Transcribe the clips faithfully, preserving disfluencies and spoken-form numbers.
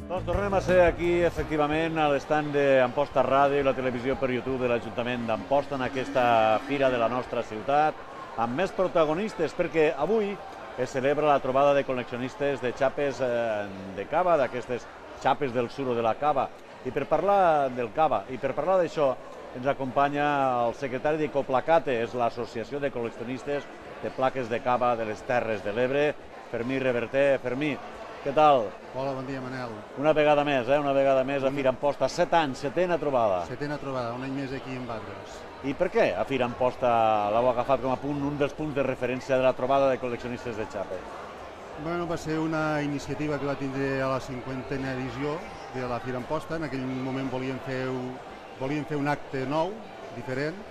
Doncs tornem a ser aquí, efectivament, a l'estand d'Amposta Ràdio i la televisió per YouTube de l'Ajuntament d'Amposta, en aquesta fira de la nostra ciutat, amb més protagonistes, perquè avui es celebra la trobada de col·leccionistes de xapes de cava, d'aquestes xapes del suro de la cava. I per parlar del cava, i per parlar d'això, ens acompanya el secretari de Coplacate, és l'Associació de Col·leccionistes de Plaques de Cava de les Terres de l'Ebre, Fermí Reverter. Fermí, què tal? Hola, bon dia, Manel. Una vegada més, eh? Una vegada més a Fira Amposta. Set anys, setena trobada. Setena trobada, un any més aquí en Batres. I per què a Fira Amposta l'heu agafat com a punt, un dels punts de referència de la trobada de col·leccionistes de xapes? Bueno, va ser una iniciativa que va tindre a la cinquantena edició de la Fira Amposta. En aquell moment volíem fer, volíem fer un acte nou, diferent,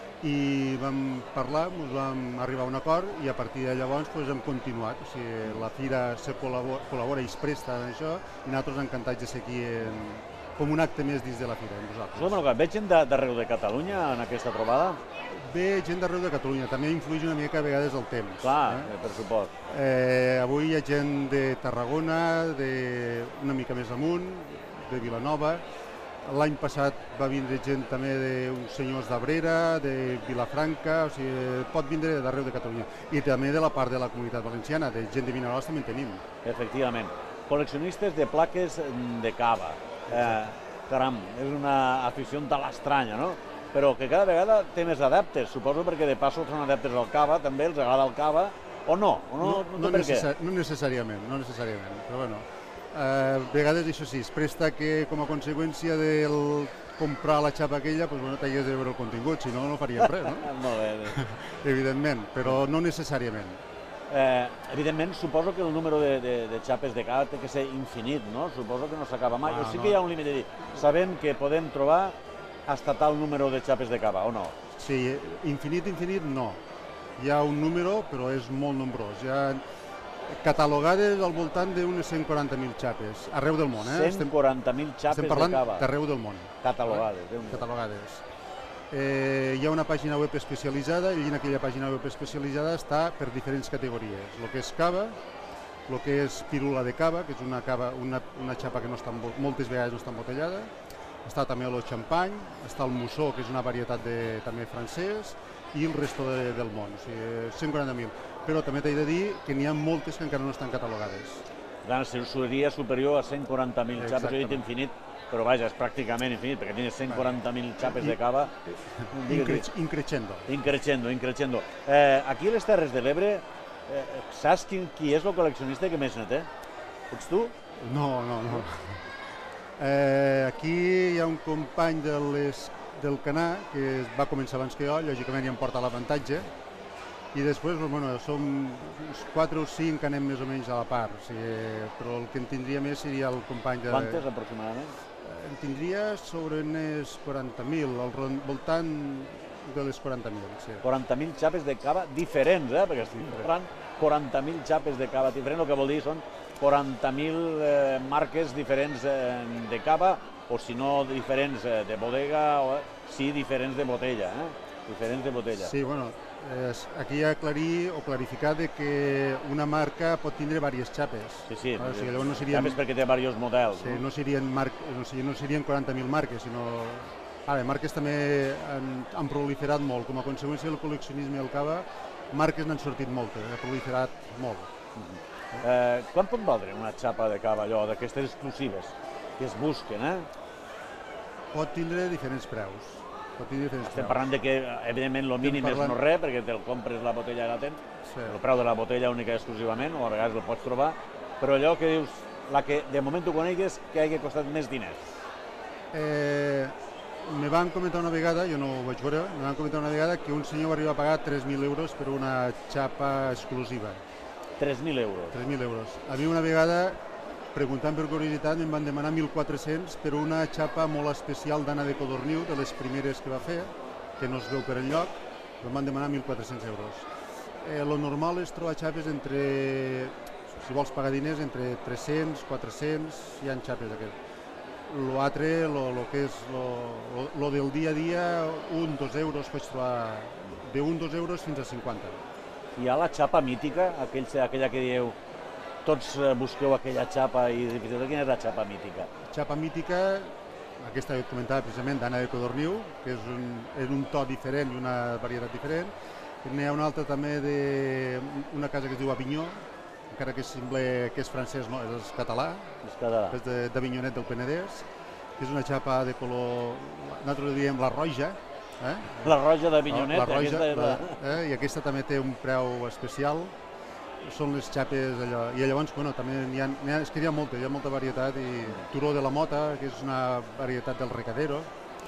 i vam parlar, ens vam arribar a un acord i a partir de llavors doncs, hem continuat. O sigui, la Fira se col·labora, col·labora i es presta en això i nosaltres encantats de ser aquí en, com un acte més dins de la Fira. Escolta'm, veig gent d'arreu de Catalunya en aquesta trobada? Ve gent d'arreu de Catalunya, també influeix una mica a vegades el temps. Clar, eh? per supost. Eh, avui hi ha gent de Tarragona, de una mica més amunt, de Vilanova. L'any passat va vindre gent també d'uns senyors d'Abrera, de Vilafranca, o sigui, pot vindre d'arreu de Catalunya. I també de la part de la comunitat valenciana, de gent de Vinaròs també en tenim. Efectivament. Col·leccionistes de plaques de cava. Eh, caram, és una afició tan estranya, no? Però que cada vegada té més adeptes, suposo perquè de passo són adeptes al cava, també els agrada el cava, o no? O no, no, no, no, necessari no necessàriament, no necessàriament, però bueno. A vegades això sí, es presta que com a conseqüència del comprar la xapa aquella, doncs bueno, t'hagués de veure el contingut, si no, no faríem res, no? Molt bé. Evidentment, però no necessàriament. Eh, evidentment, suposo que el número de, de, de xapes de cava té que ser infinit, no? Suposo que no s'acaba mai. Ah, o sí no. que hi ha un límit de dir, sabem que podem trobar hasta tal número de xapes de cava, o no? Sí, infinit, infinit, no. Hi ha un número, però és molt nombrós. Hi ha catalogades al voltant d'unes cent quaranta mil xapes, arreu del món. Eh? cent quaranta mil xapes de cava. Estem parlant d'arreu del món. Catalogades. Eh? Catalogades. Eh, hi ha una pàgina web especialitzada i en aquella pàgina web especialitzada està per diferents categories. El que és cava, el que és pirula de cava, que és una, cava, una, una xapa que no està, moltes vegades no està embotellada. Està també el xampany, està el mussó, que és una varietat de, també francès, i el resto de, del món, o sigui, cent quaranta mil. Però també t'he de dir que n'hi ha moltes que encara no estan catalogades. La seria superior a cent quaranta mil xapes, he dit infinit, però vaja, és pràcticament infinit, perquè tens cent quaranta mil xapes de cava. Increixendo. Increixendo, increixendo. Eh, aquí a les Terres de l'Ebre, eh, saps qui, qui és el col·leccionista que més ne té? Ets tu? No, no, no. Eh, aquí hi ha un company de les, del Canà que va començar abans que jo, lògicament ja em porta l'avantatge, i després bueno, som uns quatre o cinc que anem més o menys a la part, o sigui, però el que en tindria més seria el company de... Quantes aproximadament? En tindria sobre unes quaranta mil, al voltant de les quaranta mil. Sí. quaranta mil xapes de cava diferents, eh? Perquè estic parlant quaranta mil xapes de cava diferents, el que vol dir són quaranta mil eh, marques diferents eh, de cava, o si no diferents eh, de bodega, o sí diferents de botella, eh? Diferents de botella. Sí, bueno, eh, aquí hi ha aclarir o clarificar de que una marca pot tindre diverses xapes. Sí, sí, o sigui, no serien, xapes perquè té diversos models. Sí, no? No serien, mar, no serien, no serien quaranta mil marques, sinó... Ara, marques també han, han proliferat molt, com a conseqüència del col·leccionisme i el cava, marques n'han sortit moltes, ha proliferat molt. Uh-huh. Eh, quan pot valdre una xapa de cava, allò, d'aquestes exclusives, que es busquen, eh? Pot tindre diferents preus. Pot tindre diferents Estem preus. parlant de que, evidentment, el mínim parlant... és no res, perquè te'l compres la botella i la tens, sí. El preu de la botella única i exclusivament, o a vegades el pots trobar, però allò que dius, la que de moment tu conegues, que hagi costat més diners. Eh, me van comentar una vegada, jo no ho vaig veure, me van comentar una vegada que un senyor va arribar a pagar tres mil euros per una xapa exclusiva. tres mil euros. tres mil euros. A mi una vegada, preguntant per curiositat, em van demanar mil quatre-cents per una xapa molt especial d'Anna de Codorniu, de les primeres que va fer, que no es veu per enlloc, em van demanar mil quatre-cents euros. Eh, lo normal és trobar xapes entre, si vols pagar diners, entre tres-cents, quatre-cents, hi ha xapes d'aquest. L'altre, lo, lo que és lo, lo, lo del dia a dia, un, dos euros, pots trobar d'un, dos euros fins a cinquanta. Hi ha la xapa mítica, aquell, aquella que dieu tots busqueu aquella xapa i quina és la xapa mítica? Xapa mítica, aquesta que comentava precisament d'Anna de Codorniu, que és un, és un to diferent i una varietat diferent. N'hi ha una altra també d'una casa que es diu Avinyó, encara que sembla que és francès, no, és català, és català. És d'Avinyonet del Penedès, que és una xapa de color, nosaltres diem la roja. Eh? La roja d'Avinyonet. La roja, aquesta la, eh? I aquesta també té un preu especial, són les xapes allò, i llavors, bueno, també n'hi ha, ha, és que hi ha molta, hi ha molta varietat, i Turó de la Mota, que és una varietat del Recadero.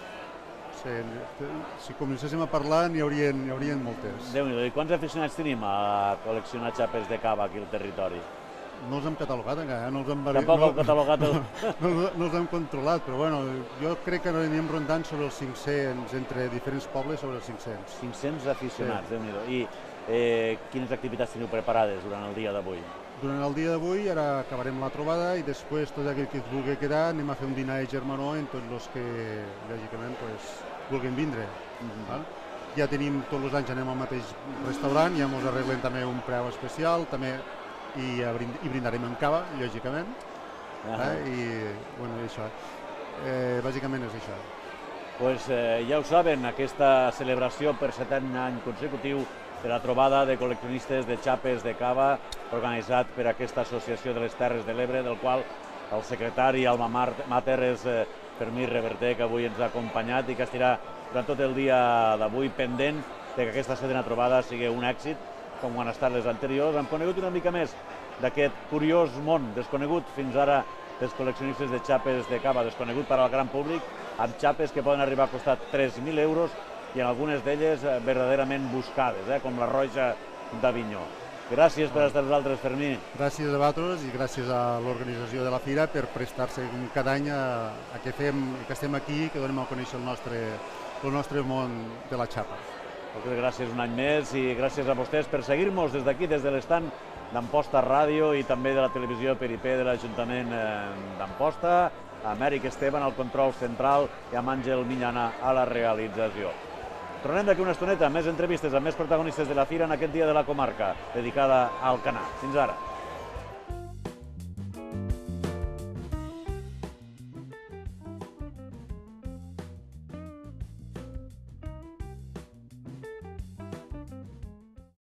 Si, si comencéssim a parlar n'hi haurien, n'hi haurien moltes. Déu-n'hi-do, i quants aficionats tenim a col·leccionar xapes de cava aquí al territori? No els hem catalogat encara, no els hem... Tampoc no, heu catalogat el... no, no, no els hem controlat, però bueno, jo crec que anirem rondant sobre els cinc-cents, entre diferents pobles sobre els cinc-cents. cinc-cents aficionats, sí. Déu-n'hi-do. I eh, quines activitats teniu preparades durant el dia d'avui? Durant el dia d'avui ara acabarem la trobada i després tot aquell que es vulgui quedar anem a fer un dinar de germanor en tots els que, lògicament, pues, vulguin vindre. Mm-hmm. Val? Ja tenim, tots els anys anem al mateix restaurant, ja ens arreglen també un preu especial, també i, i brindarem amb cava, lògicament. Uh-huh. eh? I, bueno, això. Eh, bàsicament és això. Pues eh, ja ho saben, aquesta celebració per setè any consecutiu de la trobada de col·leccionistes de xapes de cava organitzat per aquesta associació de les Terres de l'Ebre, del qual el secretari Alma Mater és eh, Fermí Reverter, que avui ens ha acompanyat i que estarà durant tot el dia d'avui pendent de que aquesta setena trobada sigui un èxit, com ho han estat les anteriors. Hem conegut una mica més d'aquest curiós món desconegut fins ara dels col·leccionistes de xapes de cava, desconegut per al gran públic, amb xapes que poden arribar a costar tres mil euros i en algunes d'elles verdaderament buscades, eh, com la roja d'Avinyó. Gràcies per estar amb nosaltres, Fermí. Gràcies a vosaltres i gràcies a l'organització de la Fira per prestar-se cada any a, a que, fem, que estem aquí, que donem a conèixer el nostre, el nostre món de la xapa. Moltes gràcies un any més i gràcies a vostès per seguir-nos des d'aquí, des de l'estand d'Amposta Ràdio i també de la televisió per I P de l'Ajuntament d'Amposta, a Amèric Esteban al control central i amb Àngel Minyana a la realització. Tornem d'aquí una estoneta amb més entrevistes, amb més protagonistes de la Fira en aquest dia de la comarca, dedicada al Canà. Fins ara.